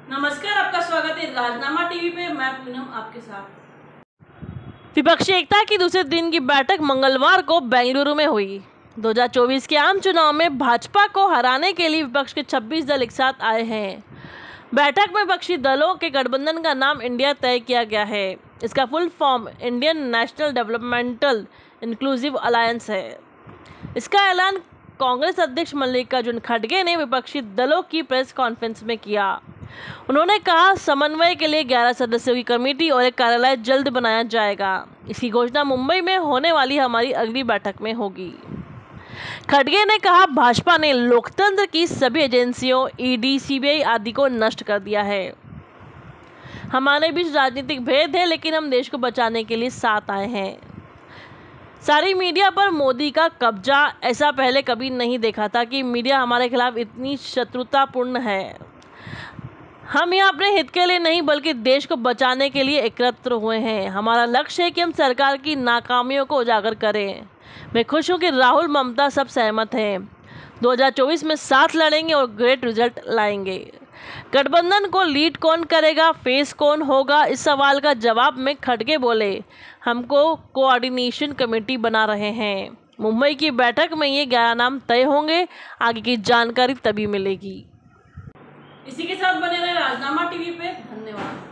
नमस्कार, आपका स्वागत है राजनामा टीवी पे। मैं पूनम आपके साथ। विपक्षी एकता की दूसरे दिन की बैठक मंगलवार को बेंगलुरु में हुई। 2024 के आम चुनाव में भाजपा को हराने के लिए विपक्ष के 26 दल एक साथ आए हैं। बैठक में विपक्षी दलों के गठबंधन का नाम इंडिया तय किया गया है। इसका full form Indian national developmental inclusive alliance है। इसका ऐलान कांग्रेस अध्यक्ष मल्लिकार्जुन खड़गे ने विपक्षी दलों की प्रेस कॉन्फ्रेंस में किया। उन्होंने कहा, समन्वय के लिए 11 सदस्यों की कमेटी और एक कार्यालय जल्द बनाया जाएगा। इसकी घोषणा मुंबई में होने वाली हमारी अगली बैठक में होगी। खड़गे ने कहा, भाजपा ने लोकतंत्र की सभी एजेंसियों ईडी, सीबीआई आदि को नष्ट कर दिया है। हमारे बीच राजनीतिक भेद है, लेकिन हम देश को बचाने के लिए साथ आए हैं। सारी मीडिया पर मोदी का कब्जा, ऐसा पहले कभी नहीं देखा था कि मीडिया हमारे खिलाफ इतनी शत्रुतापूर्ण है। हम यहाँ अपने हित के लिए नहीं बल्कि देश को बचाने के लिए एकत्र हुए हैं। हमारा लक्ष्य है कि हम सरकार की नाकामियों को उजागर करें। मैं खुश हूँ कि राहुल, ममता सब सहमत हैं। 2024 में साथ लड़ेंगे और ग्रेट रिजल्ट लाएंगे। गठबंधन को लीड कौन करेगा, फेस कौन होगा, इस सवाल का जवाब में खड़गे बोले, हमको कोऑर्डिनेशन कमेटी बना रहे हैं। मुंबई की बैठक में ये 11 नाम तय होंगे। आगे की जानकारी तभी मिलेगी। इसी के साथ बने रहे राजनामा टीवी पे। धन्यवाद।